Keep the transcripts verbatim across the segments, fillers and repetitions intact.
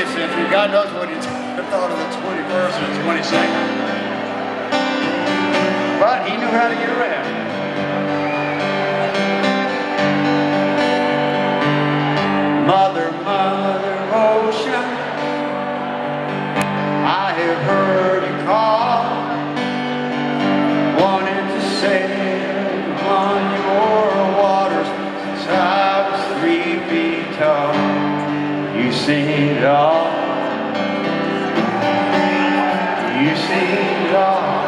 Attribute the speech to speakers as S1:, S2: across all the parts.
S1: twentieth century. God knows what he thought of the twenty-first and twenty-second. But he knew how to get around. Mother, Mother Ocean, I have heard you call, wanted to sail on your waters since I was three feet tall. You seen it all, you seen it all.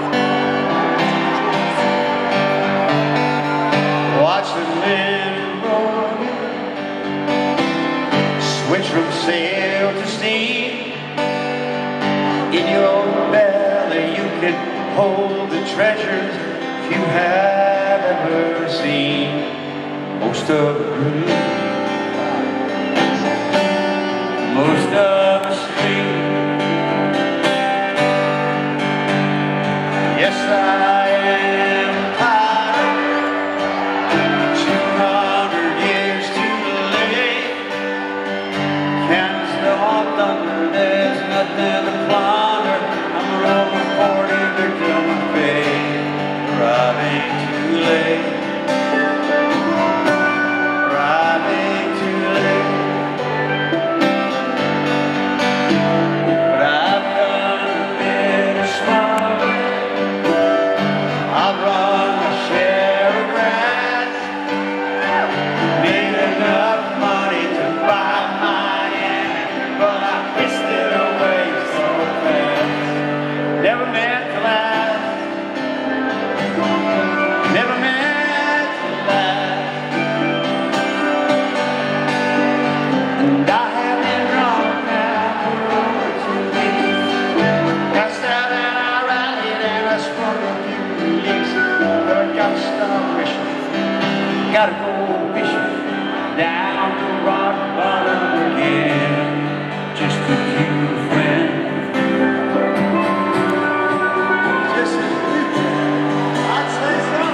S1: Watch the men roll, switch from sail to steam. In your belly you can hold the treasures you have ever seen. Most of them, most of the stream. Yes, I am a pirate, two hundred years too late. Cannons don't thunder, there's nothing to plunder. I'm rolling forty victim of fate, arriving too late, arriving too late. But I've done a bit of smuggling, I've run my share of grass, made enough money to buy my end, but I pissed it away so fast. Never meant to last, never meant to last. And I have been drunk now for over two weeks. Passed out and I rallied and I sprung a few leaks. But I gotta stop wishing, gotta go fishing down the rock bottom again, just to keep a friend. Just a few friends, I'd say so.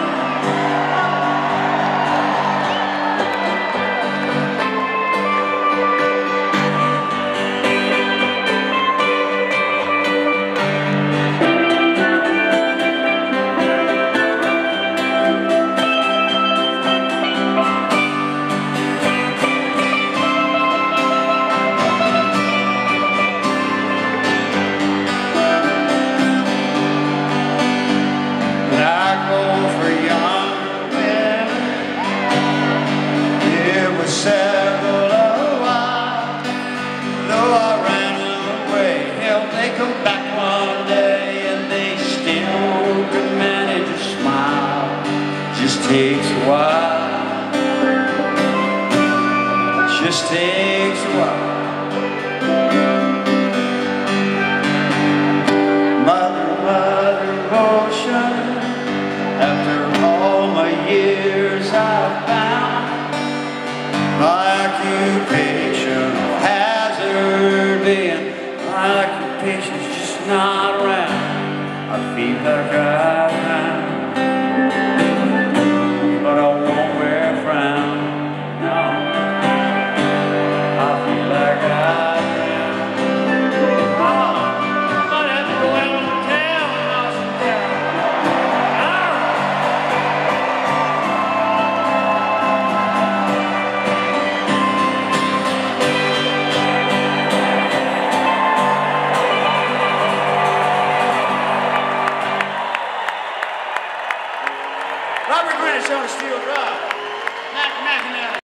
S1: Several a while, though I ran them away, hell, they come back one day and they still can manage a smile. Just takes a while, just takes a while. Mother, Mother Ocean, after all my years I've found my occupation hazard being, my occupation's just not around. I feel like I found, but I won't wear a frown. No, I feel like I found. Oh, might have to go out of town and knock some down. Robert Greenwich on the steel drive. Mac, Mac,